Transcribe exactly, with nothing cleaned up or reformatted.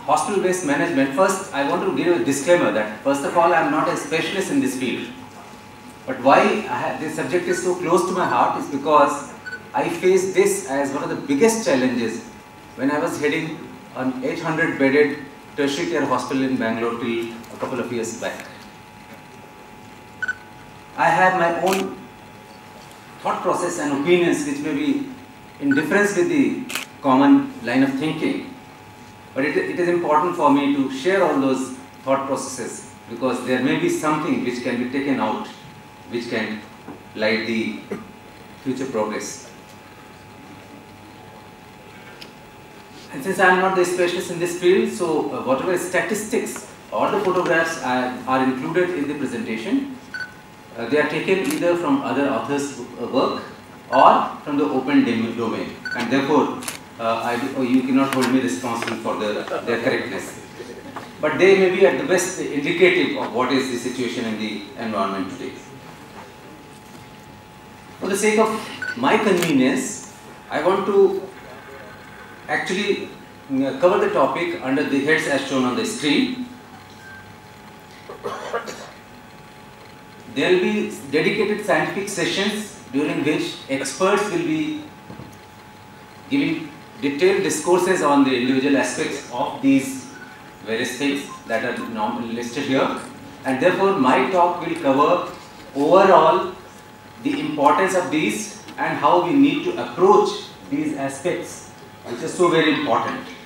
hospital-based management, first I want to give a disclaimer that first of all I am not a specialist in this field. But why I have, this subject is so close to my heart is because I faced this as one of the biggest challenges when I was heading an eight hundred bedded tertiary care hospital in Bangalore till a couple of years back. I have my own thought process and opinions which may be in difference with the common line of thinking. But it, it is important for me to share all those thought processes because there may be something which can be taken out which can light the future progress. And since I am not the specialist in this field, so uh, whatever statistics or the photographs are, are included in the presentation, uh, they are taken either from other authors' work or from the open domain, and therefore uh, I, you cannot hold me responsible for the, their correctness. But they may be at the best indicative of what is the situation in the environment today. For the sake of my convenience, I want to actually cover the topic under the heads as shown on the screen. There will be dedicated scientific sessions during which experts will be giving detailed discourses on the individual aspects of these various things that are normally listed here, and therefore my talk will cover overall the importance of these and how we need to approach these aspects, which is so very important.